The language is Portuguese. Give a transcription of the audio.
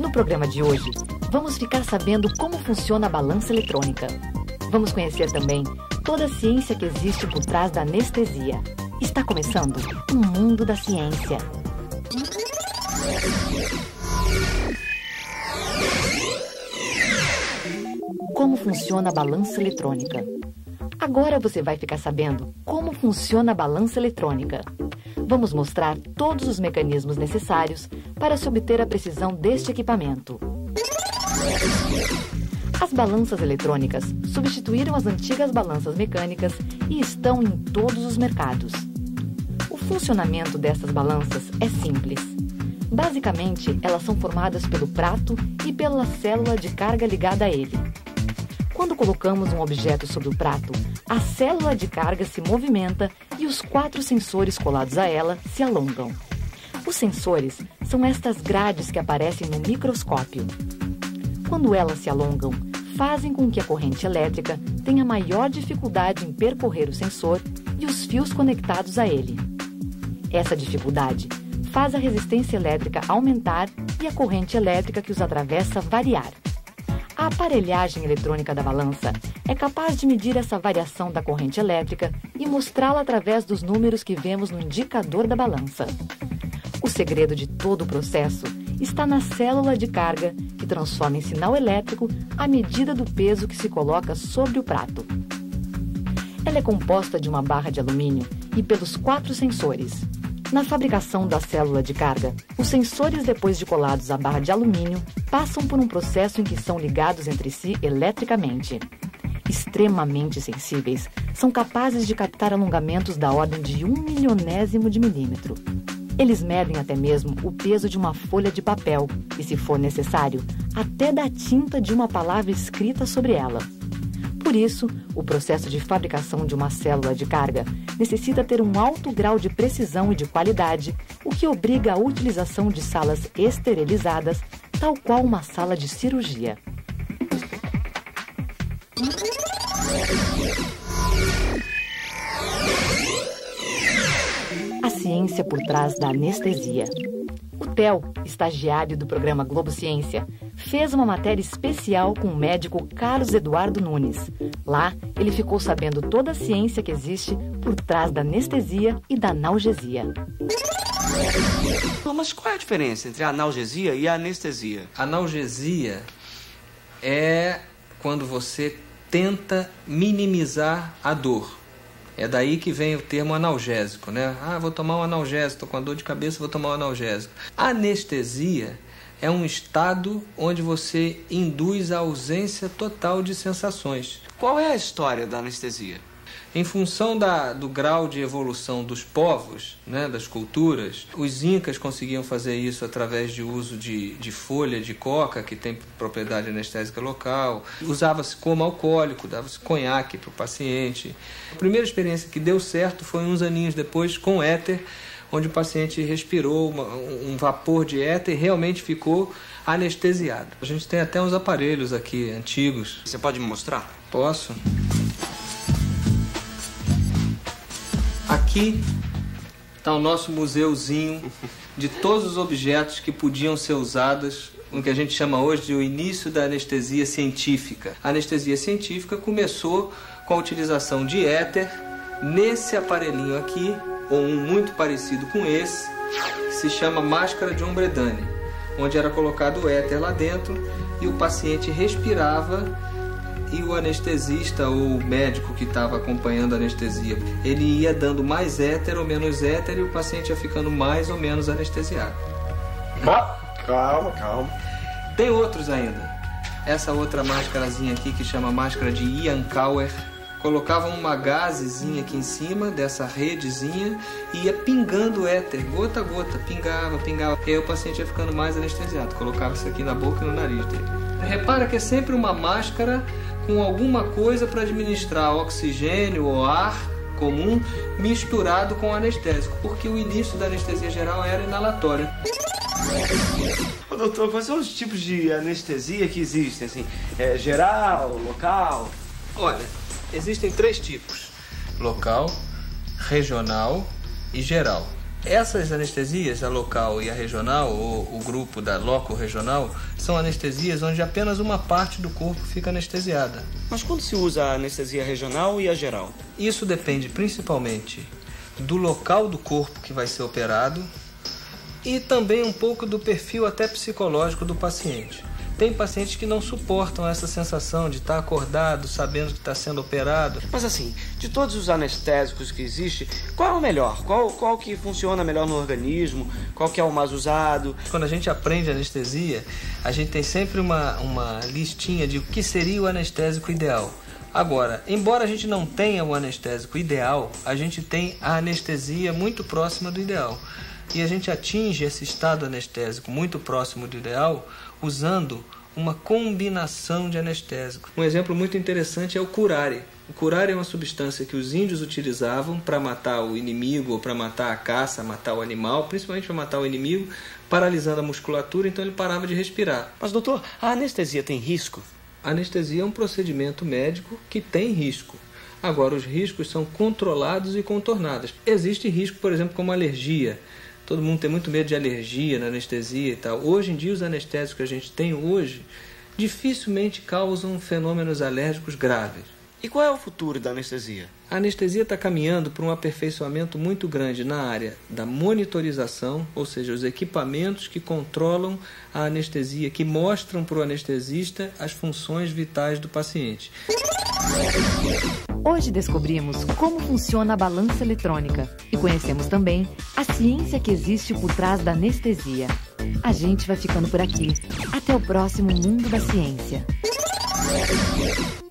No programa de hoje, vamos ficar sabendo como funciona a balança eletrônica. Vamos conhecer também toda a ciência que existe por trás da anestesia. Está começando o mundo da ciência. Como funciona a balança eletrônica? Agora você vai ficar sabendo como funciona a balança eletrônica. Vamos mostrar todos os mecanismos necessários para se obter a precisão deste equipamento. As balanças eletrônicas substituíram as antigas balanças mecânicas e estão em todos os mercados. O funcionamento dessas balanças é simples. Basicamente, elas são formadas pelo prato e pela célula de carga ligada a ele. Quando colocamos um objeto sobre o prato, a célula de carga se movimenta e os 4 sensores colados a ela se alongam. Os sensores são estas grades que aparecem no microscópio. Quando elas se alongam, fazem com que a corrente elétrica tenha maior dificuldade em percorrer o sensor e os fios conectados a ele. Essa dificuldade faz a resistência elétrica aumentar e a corrente elétrica que os atravessa variar. A aparelhagem eletrônica da balança é capaz de medir essa variação da corrente elétrica e mostrá-la através dos números que vemos no indicador da balança. O segredo de todo o processo está na célula de carga, que transforma em sinal elétrico a medida do peso que se coloca sobre o prato. Ela é composta de uma barra de alumínio e pelos 4 sensores. Na fabricação da célula de carga, os sensores, depois de colados à barra de alumínio, passam por um processo em que são ligados entre si eletricamente. Extremamente sensíveis, são capazes de captar alongamentos da ordem de 1 milionésimo de milímetro. Eles medem até mesmo o peso de uma folha de papel e, se for necessário, até da tinta de uma palavra escrita sobre ela. Por isso, o processo de fabricação de uma célula de carga necessita ter um alto grau de precisão e de qualidade, o que obriga a utilização de salas esterilizadas, tal qual uma sala de cirurgia. A ciência por trás da anestesia. O Theo, estagiário do programa Globo Ciência, fez uma matéria especial com o médico Carlos Eduardo Nunes. Lá, ele ficou sabendo toda a ciência que existe por trás da anestesia e da analgesia. Mas qual é a diferença entre a analgesia e a anestesia? Analgesia é quando você tenta minimizar a dor. É daí que vem o termo analgésico, né? Vou tomar um analgésico, estou com uma dor de cabeça, vou tomar um analgésico. A anestesia é um estado onde você induz a ausência total de sensações. Qual é a história da anestesia? Em função do grau de evolução dos povos, né, das culturas, os incas conseguiam fazer isso através de uso de folha de coca, que tem propriedade anestésica local. Usava-se como alcoólico, dava-se conhaque para o paciente. A primeira experiência que deu certo foi uns aninhos depois com éter, onde o paciente respirou um vapor de éter e realmente ficou anestesiado. A gente tem até uns aparelhos aqui antigos. Você pode me mostrar? Posso. Aqui está o nosso museuzinho de todos os objetos que podiam ser usados, o que a gente chama hoje de o início da anestesia científica. A anestesia científica começou com a utilização de éter nesse aparelhinho aqui, ou um muito parecido com esse, que se chama máscara de Ombredane, onde era colocado o éter lá dentro e o paciente respirava e o anestesista ou o médico que estava acompanhando a anestesia, ele ia dando mais éter ou menos éter e o paciente ia ficando mais ou menos anestesiado. Calma. Tem outros ainda. Essa outra máscarazinha aqui que chama máscara de Ian Kauer, colocava uma gazezinha aqui em cima dessa redezinha e ia pingando éter, gota a gota, pingava. E aí o paciente ia ficando mais anestesiado. Colocava isso aqui na boca e no nariz dele. Repara que é sempre uma máscara com alguma coisa para administrar oxigênio ou ar comum misturado com anestésico, porque o início da anestesia geral era inalatória. Doutor, quais são os tipos de anestesia que existem? Assim, geral, local? Olha, existem 3 tipos: local, regional e geral. Essas anestesias, a local e a regional, ou o grupo da loco-regional, são anestesias onde apenas uma parte do corpo fica anestesiada. Mas quando se usa a anestesia regional e a geral? Isso depende principalmente do local do corpo que vai ser operado e também um pouco do perfil até psicológico do paciente. Tem pacientes que não suportam essa sensação de estar acordado, sabendo que está sendo operado. Mas assim, de todos os anestésicos que existem, qual é o melhor? Qual que funciona melhor no organismo? Qual que é o mais usado? Quando a gente aprende anestesia, a gente tem sempre uma listinha de o que seria o anestésico ideal. Agora, embora a gente não tenha o anestésico ideal, a gente tem a anestesia muito próxima do ideal. E a gente atinge esse estado anestésico muito próximo do ideal usando uma combinação de anestésicos. Um exemplo muito interessante é o curare. O curare é uma substância que os índios utilizavam para matar o inimigo ou para matar a caça, matar o animal, principalmente para matar o inimigo, paralisando a musculatura, então ele parava de respirar. Mas doutor, a anestesia tem risco? A anestesia é um procedimento médico que tem risco. Agora, os riscos são controlados e contornados. Existe risco, por exemplo, como alergia. Todo mundo tem muito medo de alergia na anestesia e tal. Hoje em dia, os anestésicos que a gente tem hoje dificilmente causam fenômenos alérgicos graves. E qual é o futuro da anestesia? A anestesia está caminhando para um aperfeiçoamento muito grande na área da monitorização, ou seja, os equipamentos que controlam a anestesia, que mostram para o anestesista as funções vitais do paciente. Hoje descobrimos como funciona a balança eletrônica e conhecemos também a ciência que existe por trás da anestesia. A gente vai ficando por aqui. Até o próximo Mundo da Ciência.